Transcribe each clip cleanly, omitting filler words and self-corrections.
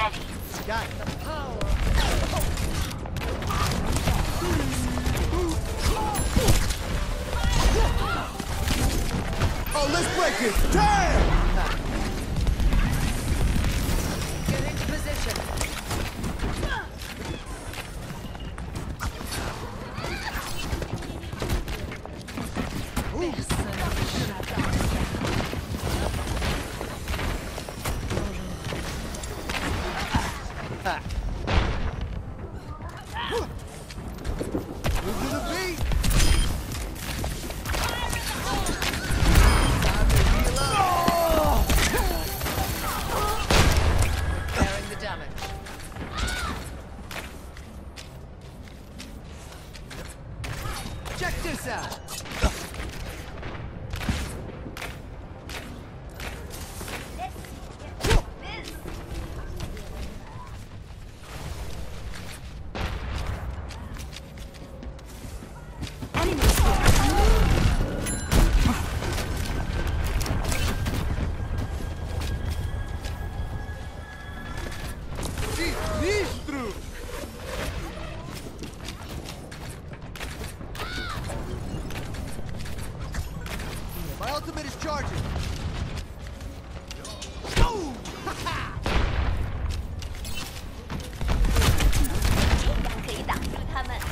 ready. Got the power. Oh, let's break it! Damn! Get into position. Move to the beat! Bearing the damage. Check this out! Sinistro! My ultimate is charging! Boom! Ha-ha! 这样可以挡住他们。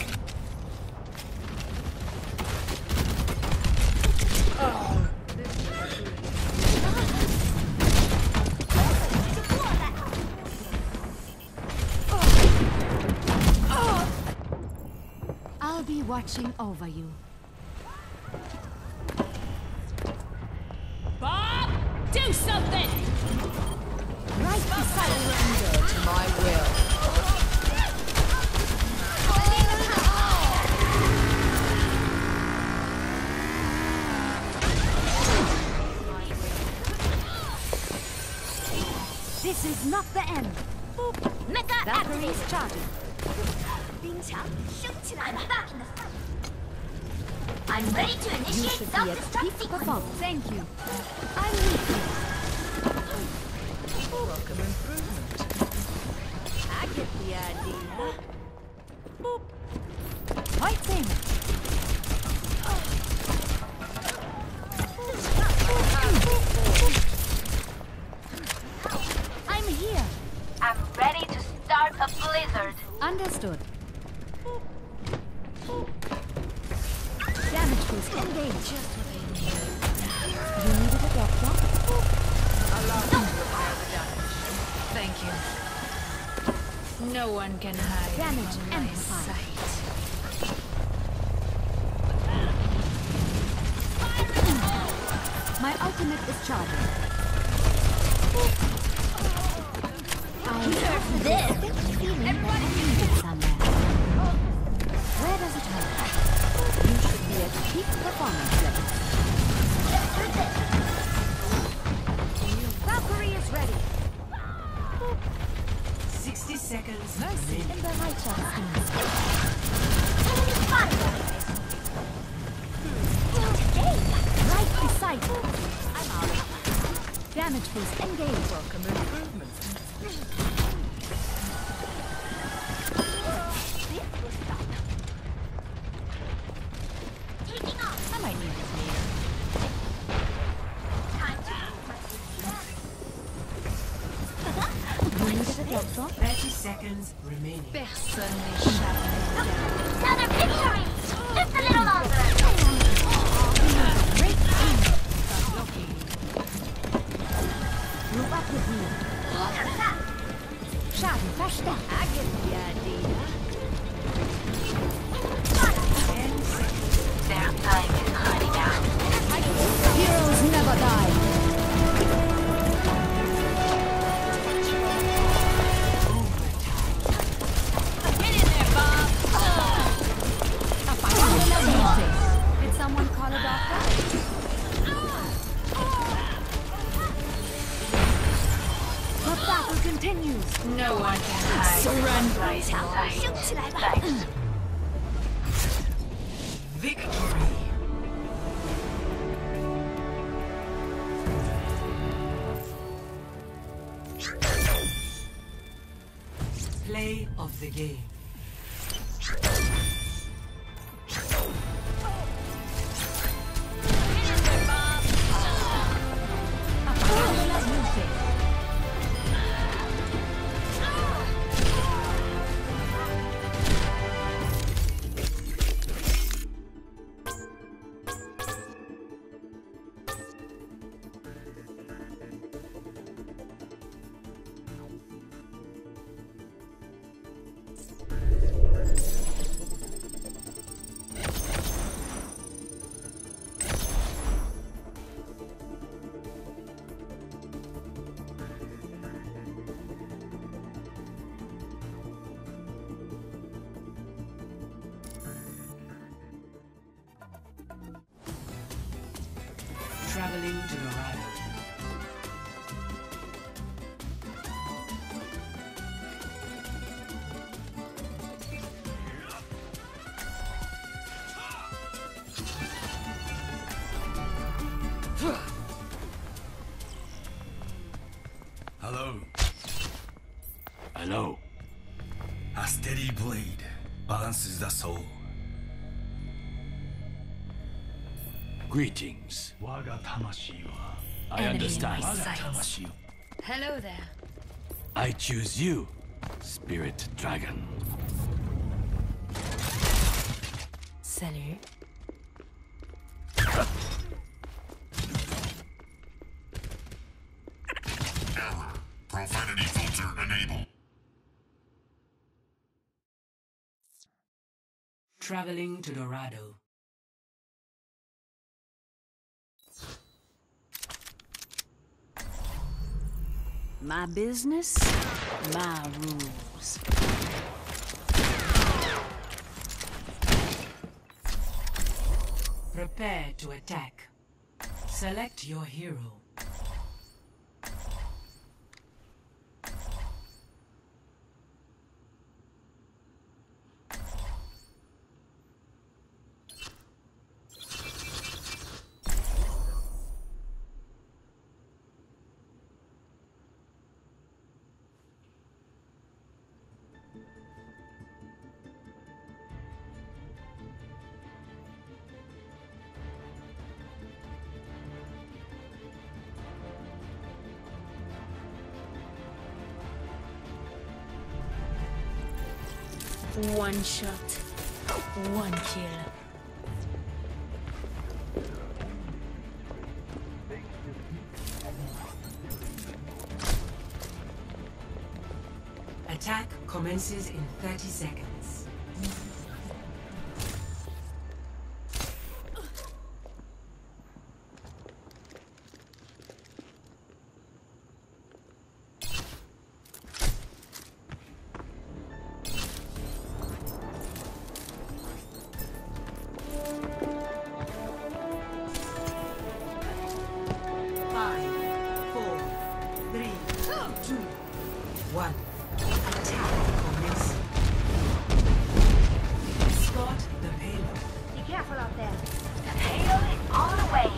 I'll be watching over you. Bob, do something! Right beside you. Surrender to my will. This is not the end. Mecha Valkyrie activated. is charging. 冰墙升起来了。I'm back in the fight. I'm ready to You initiate should be at self-destruct peak sequence. performance. Thank you. I'm with you. Welcome improvement. I get the idea. Right thing. I'm here. I'm ready to start a blizzard. Understood. Damage boost engaged. You needed a doctor? Allow me to repair the damage. Thank you. No one can hide Damage from my amplified. sight. My ultimate is charging. I have This. feeling that I need it somewhere. Where does it hurt? You should be at peak performance level. Valkyrie is ready. 60 seconds. Mercy in the Bereitschaftsdienst. Right beside you. I'm out. Damage boost engaged. Welcome improvement. Taking off. I might need this later. Time to You needed a doctor? 30 seconds remaining. Personne n'échappe. another victory. Just a little longer. Great aim. Move up with me. Schaden verstärkt. I get the idea. Their time is running out. Heroes never die. Get in there, Bob! Did someone call a doctor? The battle continues. No one can hide. Surrender. 墙升起来吧。 Victory! Play of the game. Traveling to Dorado. Hello. Hello. A steady blade balances the soul. Greetings. I Enemy in understand. my sights. Hello there. I choose you, Spirit Dragon. Salut. Error. Profanity filter enabled. Traveling to Dorado. My business, my rules. Prepare to attack. Select your hero. One shot, one kill. Attack commences in 30 seconds. One. Attack commence. Escort the payload. Be careful out there. The payload is on the way.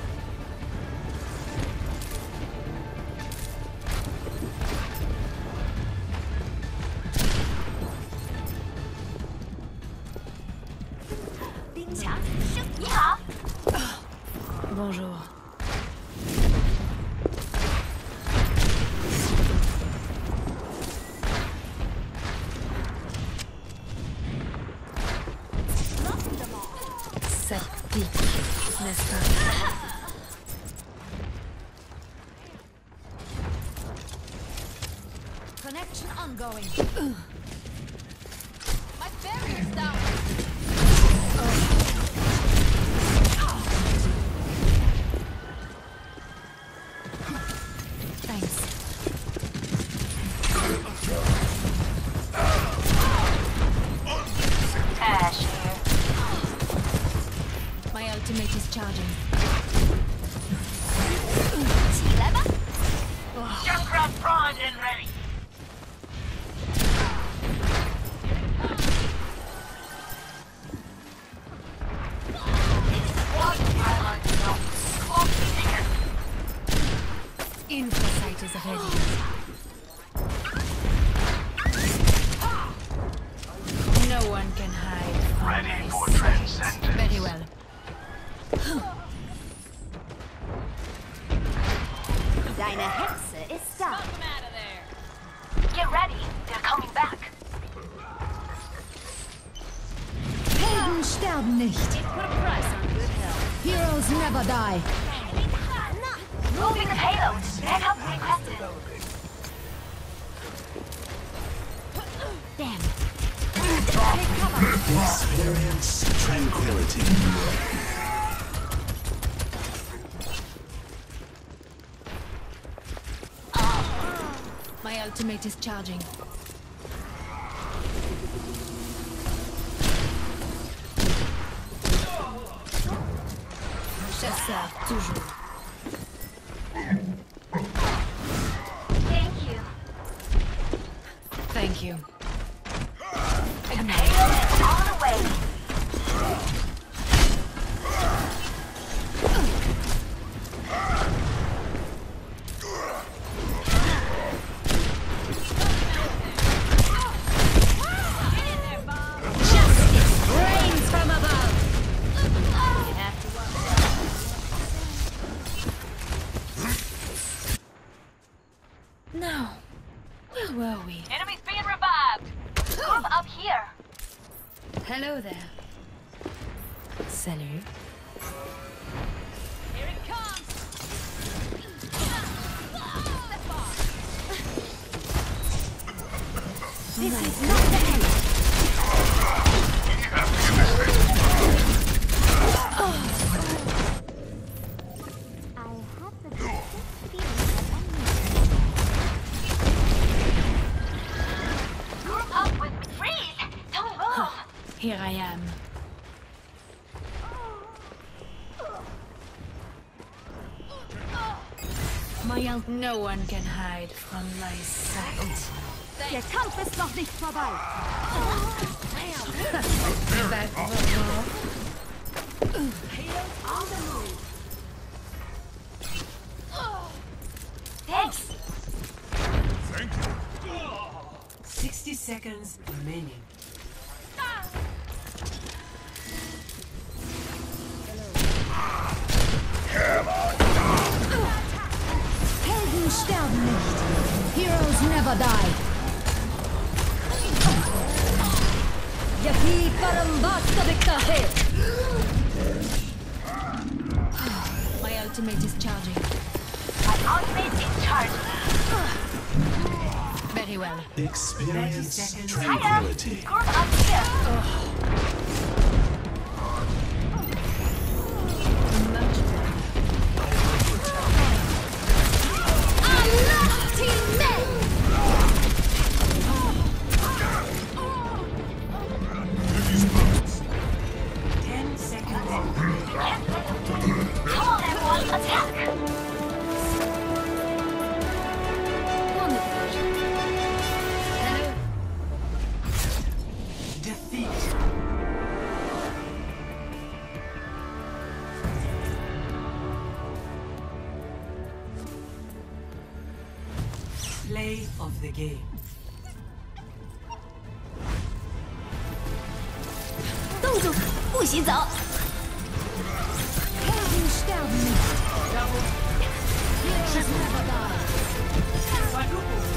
Bonjour. Ça pique, n'est-ce pas? Connection ongoing. My barrier's down. Thanks. Ash here. My ultimate is charging. T-Lever? Junkrat primed and ready. Infosight is ready. never die. Moving the payload. Backup requested. Damn. Experience tranquility. My ultimate is charging. Chasseur, toujours. Thank you. Thank you. Payload is on the way. Rains from above. Now, where were we? Enemies being revived. Group up here. Hello there. Salut. Here it comes. This is not the end. I have the Group up with freeze. Don't move. Here I am. No one can hide from my sight. Der Kampf ist noch nicht vorbei. Back before. Thanks. 60 seconds remaining. Helden sterben nicht. Heroes never die. Yaki Karambasta Viktahe. My ultimate is charging. My ultimate is charged. Very well. 30 Experience seconds. tranquility. Group up here. Play of the game. 动住，不许走。Helden sterben nicht. Heroes never die.